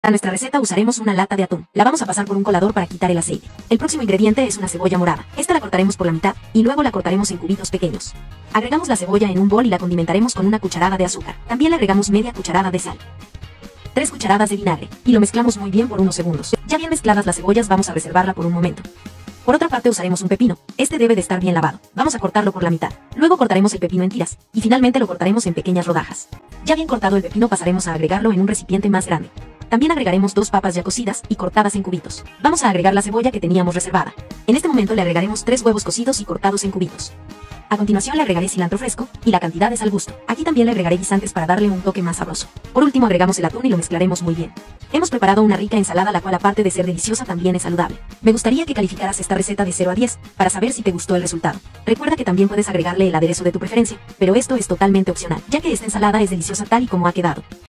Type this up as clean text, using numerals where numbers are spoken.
Para nuestra receta usaremos una lata de atún. La vamos a pasar por un colador para quitar el aceite. El próximo ingrediente es una cebolla morada. Esta la cortaremos por la mitad y luego la cortaremos en cubitos pequeños. Agregamos la cebolla en un bol y la condimentaremos con una cucharada de azúcar. También le agregamos media cucharada de sal. 3 cucharadas de vinagre y lo mezclamos muy bien por unos segundos. Ya bien mezcladas las cebollas vamos a reservarla por un momento. Por otra parte usaremos un pepino. Este debe de estar bien lavado. Vamos a cortarlo por la mitad. Luego cortaremos el pepino en tiras y finalmente lo cortaremos en pequeñas rodajas. Ya bien cortado el pepino pasaremos a agregarlo en un recipiente más grande. También agregaremos 2 papas ya cocidas y cortadas en cubitos. Vamos a agregar la cebolla que teníamos reservada. En este momento le agregaremos 3 huevos cocidos y cortados en cubitos. A continuación le agregaré cilantro fresco y la cantidad es al gusto. Aquí también le agregaré guisantes para darle un toque más sabroso. Por último agregamos el atún y lo mezclaremos muy bien. Hemos preparado una rica ensalada la cual aparte de ser deliciosa también es saludable. Me gustaría que calificaras esta receta de 0 a 10 para saber si te gustó el resultado. Recuerda que también puedes agregarle el aderezo de tu preferencia, pero esto es totalmente opcional, ya que esta ensalada es deliciosa tal y como ha quedado.